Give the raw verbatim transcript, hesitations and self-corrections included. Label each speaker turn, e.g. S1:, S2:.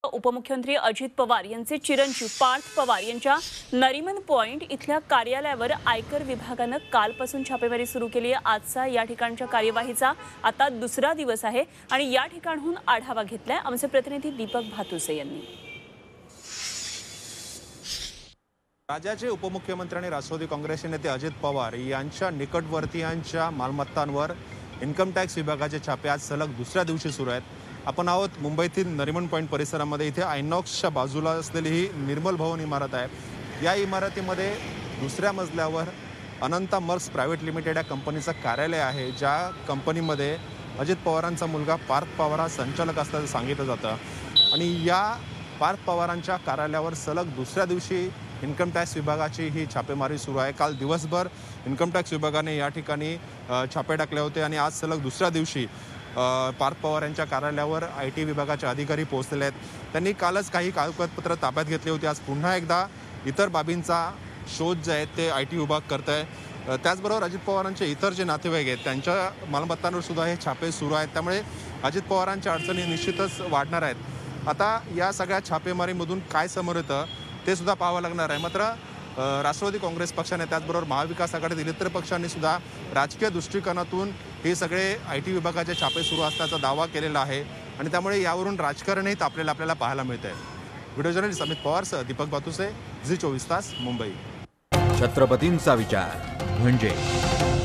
S1: उपमुख्यमंत्री अजित पवार यांचे चिरंजीव पार्थ पवार यांच्या नरीमन पॉइंट इथल्या कार्यालयावर आयकर विभागानं कालपासून छापेमारी सुरू केली आहे। आजचा या ठिकाणच्या कार्यवाहीचा आता दुसरा दिवस आहे आणि या ठिकाणहून आढावा घेतलाय आमचे प्रतिनिधी दीपक भातुसे यांनी।
S2: राज्याचे उपमुख्यमंत्री आणि राष्ट्रवादी काँग्रेसचे नेते अजित पवार यांच्या निकटवर्तीयांच्या मालमत्तांवर इन्कम टॅक्स विभागाचे छापे आज सलग दुसऱ्या दिवशी सुरू आहेत। आपण आहोत मुंबईतील नरीमन पॉइंट परिसरामध्ये। इथे आयनॉक्सच्या बाजूला असलेली ही निर्मल भवन इमारत आहे। या इमारतीमध्ये दुसऱ्या मजल्यावर अनंता मर्क्स प्रायव्हेट लिमिटेड या कंपनीचं कार्यालय आहे, ज्या कंपनीमध्ये अजित पवारांचा मुलगा पार्थ पवार हा संचालक असल्याचं सांगितलं जातं। आणि या पार्थ पवारांच्या कार्यालयावर सलग दुसऱ्या दिवशी इन्कम टॅक्स विभागाची ही छापेमारी सुरू आहे। काल दिवसभर इन्कम टॅक्स विभागाने या ठिकाणी छापे टाकले होते आणि आज सलग दुसऱ्या दिवशी पार्थ पवार यांच्या कार्यालयावर आय टी विभागाचे अधिकारी पोहोचलेले आहेत। त्यांनी कालच काही कागदपत्र ताब्यात घेतली होती। आज पुन्हा एकदा इतर बाबींचा शोध जे आहे ते आय टी विभाग करत आहे। त्याचबरोबर अजित पवारांचे इतर जे नातेवाईक आहेत त्यांच्या मालमत्तांवर सुद्धा हे छापे सुरू आहेत। त्यामुळे अजित पवारांच्या अडचणी निश्चितच वाढणार आहेत। आता या सगळ्या छापेमारीमधून काय समोर येतं ते सुद्धा पाहावं लागणार आहे। मात्र राष्ट्रवादी काँग्रेस पक्षाने त्याचबरोबर महाविकास आघाडीतील इतर पक्षांनी सुद्धा राजकीय दृष्टिकोनातून हे सगळे आय टी विभागाचे छापे सुरू असल्याचा दावा केलेला आहे आणि त्यामुळे यावरून राजकारणही तापलेलं आपल्याला पाहायला मिळतंय। व्हिडिओ जर्नलिस्ट अमित पवारसह दीपक भातुसे, झी चोवीस तास, मुंबई।
S3: छत्रपतींचा विचार म्हणजे